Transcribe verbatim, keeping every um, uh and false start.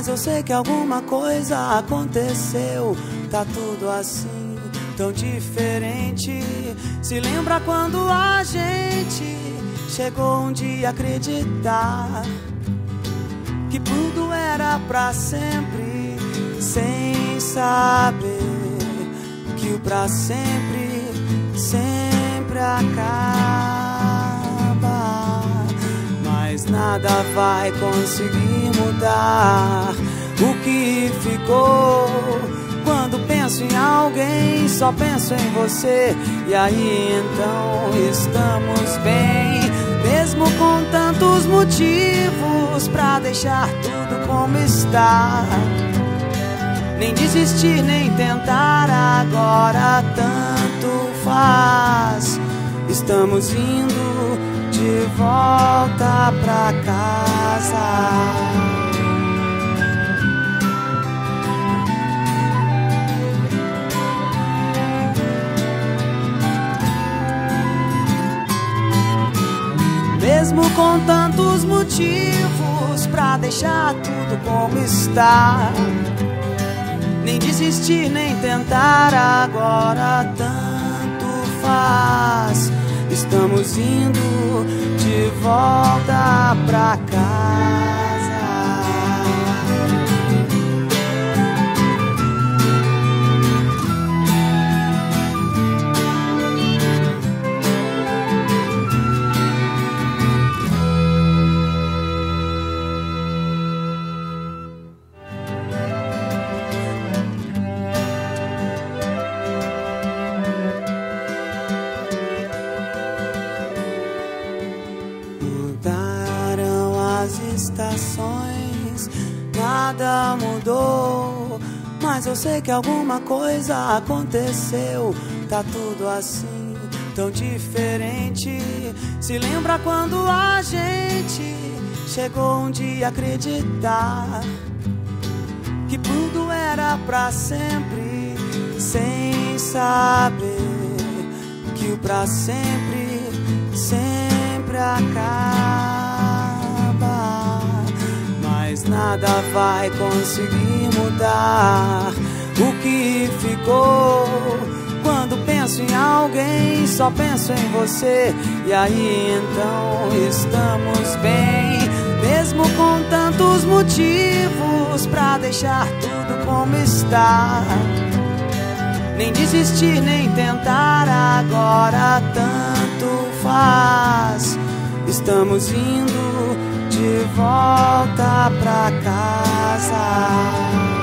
Mas eu sei que alguma coisa aconteceu. Tá tudo assim, tão diferente. Se lembra quando a gente chegou um dia a acreditar que tudo era pra sempre, sem saber que o pra sempre sempre acaba. Mas nada vai conseguir mudar o que ficou. Quando penso em alguém, só penso em você. E aí então estamos bem, mesmo com tantos motivos pra deixar tudo como está. Nem desistir, nem tentar, agora tanto faz. Estamos indo de volta pra casa. Mesmo com tantos motivos pra deixar tudo como está. Nem desistir, nem tentar, agora tanto faz. Estamos indo de volta pra casa. Estações, nada mudou, mas eu sei que alguma coisa aconteceu. Tá tudo assim, tão diferente. Se lembra quando a gente chegou um dia a acreditar que tudo era pra sempre, sem saber que o pra sempre sempre acaba. Mas nada vai conseguir mudar o que ficou. Quando penso em alguém, só penso em você. E aí então estamos bem, mesmo com tantos motivos pra deixar tudo como está. Nem desistir, nem tentar, agora tanto faz. Estamos indo de volta pra casa.